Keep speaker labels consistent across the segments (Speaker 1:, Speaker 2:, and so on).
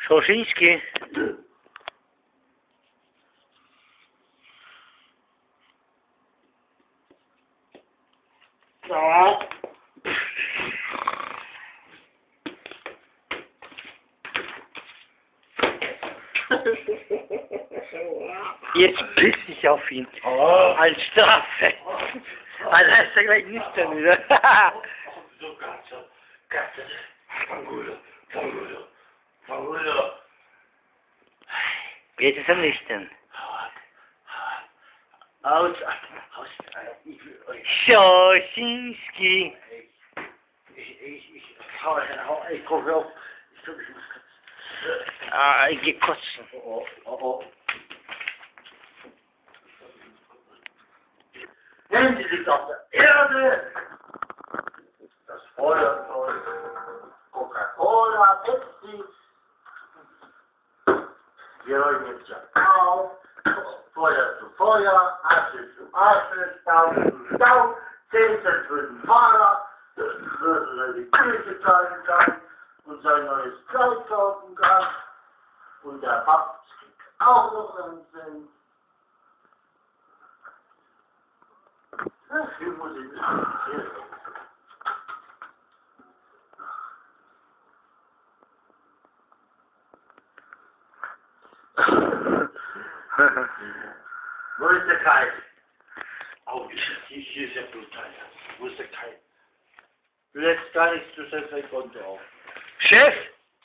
Speaker 1: Schorschinskey.
Speaker 2: Ja.
Speaker 1: Jetzt piss ich auf ihn.
Speaker 2: Oh.
Speaker 1: Als Strafe. Also ist er gleich nüchtern wieder.
Speaker 2: So, Katze. Fangulo.
Speaker 1: Jetzt ist er nüchtern.
Speaker 2: Aus. Ich will euch.
Speaker 1: Schorschinskey.
Speaker 2: Ich komme auf. Ich muss kotzen.
Speaker 1: Ah, ich geh kotzen.
Speaker 2: Oh. Handy liegt auf der Erde. Das Feuer von Coca-Cola, Pepsi. Wir räumen jetzt ja auf. Feuer zu Feuer, Asche zu Asche, Staub zu Staub. 10 Cent für den Fahrer. Dass er die Kirche zahlen kann und sein neues Kleid kaufen kann. Und der Papst kriegt auch noch einen Cent. Wie muss ich das hier? Wo ist der Kai? Oh, hier ist ja brutal. Wo ist der Kai? Du lässt gar nichts, du stellst dein Konto auf.
Speaker 1: Chef!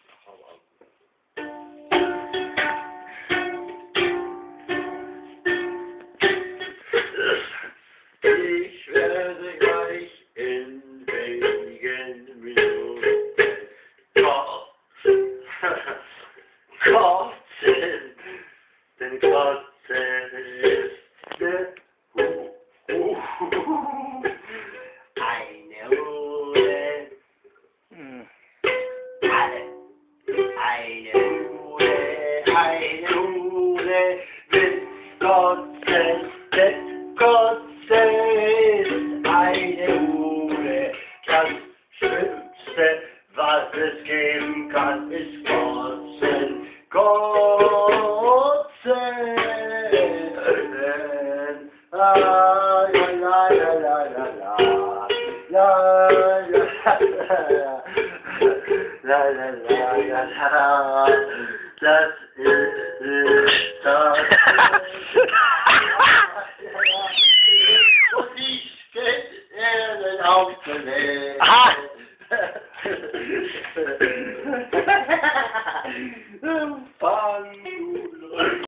Speaker 2: Ich werde gleich in wenigen Minuten kotzen. Denn Kotzen ist eine Hure. Eine Hure will kotzen. Kotze ist eine Hure. Das Schlimmste, was es geben kann, ist Kotzen. Kotzen. La la la la la la la. La la la la la. Das ist das. Und ich gehe auf der Welt.
Speaker 1: Aha!